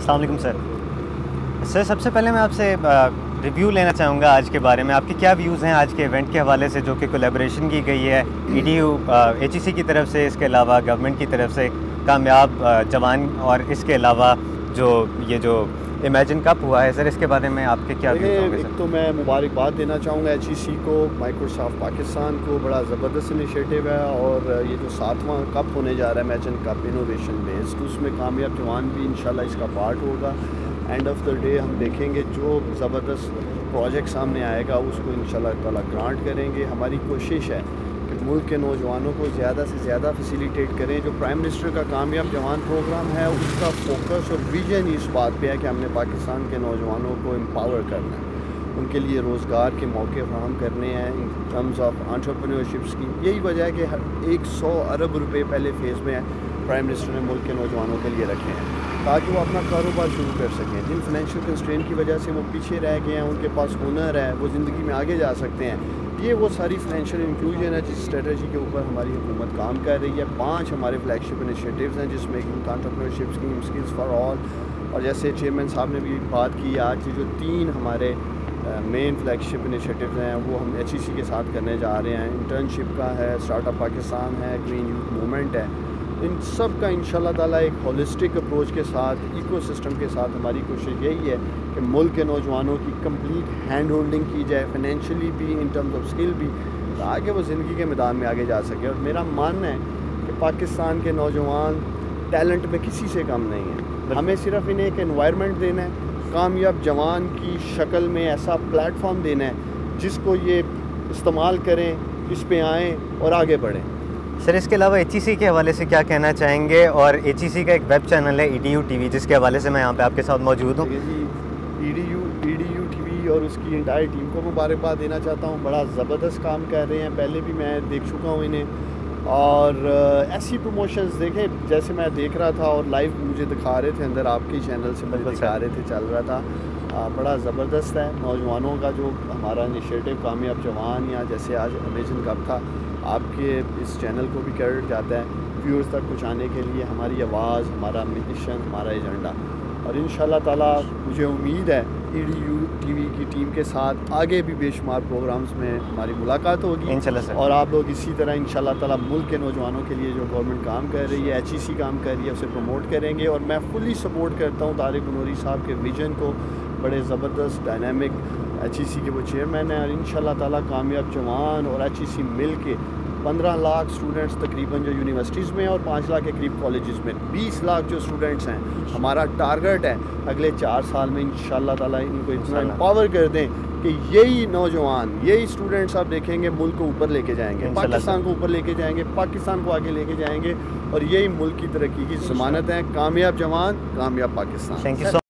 السلام علیکم سر، سب سے پہلے میں آپ سے ریویو لینا چاہوں گا آج کے بارے میں. آپ کے کیا ویوز ہیں آج کے ایونٹ کے حوالے سے جو کہ کولیبریشن کی گئی ہے EDU HEC کی طرف سے، اس کے علاوہ گورنمنٹ کی طرف سے کامیاب جوان، اور اس کے علاوہ جو امیجن کپ ہوا ہے سر، اس کے بارے میں آپ کے کیا ویوز ہوں گے؟ ایک تو میں مبارکباد دینا چاہوں گا HEC کو، مائیکروسافٹ پاکستان کو. بڑا زبردست انیشیٹو ہے، اور یہ جو 7واں کپ ہونے جا رہا ہے امیجن کپ انوویشن بیسڈ، اس میں کامیاب جوان بھی انشاءاللہ اس کا پارٹ ہوگا. اینڈ آف دا ڈے ہم دیکھیں گے جو زبردست پروجیکٹ سامنے آئے گا اس کو انشاءاللہ تعالیٰ گرانٹ کریں گے. ہماری کوشش ہے کہ ملک کے نوجوانوں کو زیادہ سے زیادہ فیسیلیٹیٹ کریں. جو پرائم منسٹر کا کامیاب جوان پروگرام ہے، اس کا فوکس اور ویژن اس بات پہ ہے کہ ہم نے پاکستان کے نوجوانوں کو امپاور کرنا ہے، ان کے لیے روزگار کے موقع فراہم کرنے ہیں ان ٹرمز آف انٹرپرینیورشپ کی. یہی وجہ ہے کہ 100 ارب روپے پہلے فیز میں پرائم منسٹر نے ملک کے نوجوانوں کے لیے رکھے ہیں تاکہ وہ اپنا کاروبار شروع کر سکیں. جن فائنینشیل کنسٹرین کی وجہ سے وہ پیچھے رہ گئے ہیں، ان کے پاس ہنر ہے، وہ زندگی میں آگے جا سکتے ہیں. یہ وہ ساری فائنینشیل انکلوژن ہے جس اسٹریٹجی کے اوپر ہماری حکومت کام کر رہی ہے. 5 ہمارے فلیگ شپ انیشیٹیوز ہیں جس میں youth entrepreneurship scheme, skills for all, اور جیسے چیئرمین صاحب نے بھی بات کی آج جو 3 ہمارے مین فلیگ شپ انیشیٹیوز ہیں وہ ہم HEC کے ساتھ کرنے جا رہے ہیں. انٹرنشپ کا ہے، اسٹارٹ اپ پاکستان ہے، گرین یوتھ موومنٹ ہے. ان سب کا انشاءاللہ تعالیٰ ایک ہولسٹک اپروچ کے ساتھ، ایکو سسٹم کے ساتھ ہماری کوشش یہی ہے کہ ملک کے نوجوانوں کی کمپلیٹ ہینڈ ہولڈنگ کی جائے، فائنینشلی بھی، ان ٹرمز آف اسکل بھی، تاکہ وہ زندگی کے میدان میں آگے جا سکے. اور میرا ماننا ہے کہ پاکستان کے نوجوان ٹیلنٹ میں کسی سے کم نہیں ہیں. ہمیں صرف انہیں ایک انوائرمنٹ دینا ہے، کامیاب جوان کی شکل میں ایسا پلیٹ فارم دینا ہے جس کو یہ استعمال کریں، اس پہ آئیں اور آگے بڑھیں. سر اس کے علاوہ HEC کے حوالے سے کیا کہنا چاہیں گے؟ اور HEC کا ایک ویب چینل ہے EDU TV، جس کے حوالے سے میں یہاں پہ آپ کے ساتھ موجود ہوں. EDU TV اور اس کی انٹائر ٹیم کو مبارکباد دینا چاہتا ہوں. بڑا زبردست کام کر رہے ہیں، پہلے بھی میں دیکھ چکا ہوں انہیں، اور ایسی پروموشنز دیکھیں جیسے میں دیکھ رہا تھا اور لائیو مجھے دکھا رہے تھے اندر آپ کے چینل سے مجھے دکھا رہے تھے، چل رہا تھا. بڑا زبردست ہے. نوجوانوں کا جو ہمارا انیشیٹو کامیاب جوان، یا جیسے آج امیجن کپ تھا، آپ کے اس چینل کو بھی کریڈٹ جاتا ہے ویورز تک پہنچانے کے لیے. ہماری آواز، ہمارا مشن، ہمارا ایجنڈا. اور انشاءاللہ تعالیٰ مجھے امید ہے EDU TV کی ٹیم کے ساتھ آگے بھی بے شمار پروگرامز میں ہماری ملاقات ہوگی انشاءاللہ سر. اور آپ لوگ اسی طرح انشاءاللہ تعالیٰ ملک کے نوجوانوں کے لیے جو گورنمنٹ کام کر رہی ہے، HEC کام کر رہی ہے، اسے پروموٹ کریں گے. اور میں فلی سپورٹ کرتا ہوں طارق بنوری صاحب کے ویژن کو. بڑے زبردست ڈائنامک HEC کے وہ چیئرمین ہیں، اور انشاءاللہ تعالیٰ کامیاب جوان اور HEC مل کے 15 لاکھ اسٹوڈنٹس تقریباً جو یونیورسٹیز میں ہیں، اور 5 لاکھ کے قریب کالجز میں، 20 لاکھ جو اسٹوڈنٹس ہیں، ہمارا ٹارگٹ ہے اگلے 4 سال میں انشاءاللہ تعالیٰ ان کو اتنا امپاور کر دیں کہ یہی نوجوان، یہی اسٹوڈنٹس آپ دیکھیں گے ملک کو اوپر لے کے جائیں گے، پاکستان کو اوپر لے کے جائیں گے، پاکستان کو آگے لے کے جائیں گے، اور یہی ملک کی ترقی کی ضمانت ہے. کامیاب جوان، کامیاب پاکستان. Thank you so